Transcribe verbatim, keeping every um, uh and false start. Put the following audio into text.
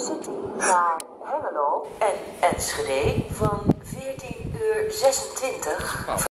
Intercity naar Hengelo en Enschede van veertien uur zesentwintig.